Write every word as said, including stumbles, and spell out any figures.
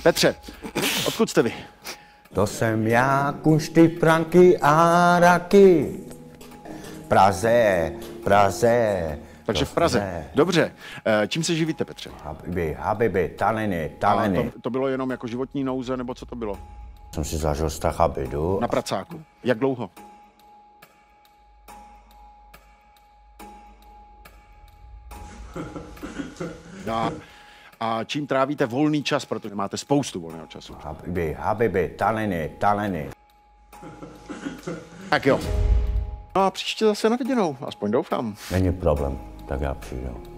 Petře, odkud jste vy? To jsem já, kunšty, pranky a raky. Praze, Praze. Takže v Praze. Dobře. Čím se živíte, Petře? Habibi, habibi, taleny, taleny. To, to bylo jenom jako životní nouze, nebo co to bylo? Jsem si zažil strach a bidu. Na pracáku. Jak dlouho? A, a čím trávíte volný čas, protože máte spoustu volného času? Habibi, habibi, taleny, taleny. Tak jo. No a příště zase na viděnou, aspoň doufám. Není problém, tak já přijdu.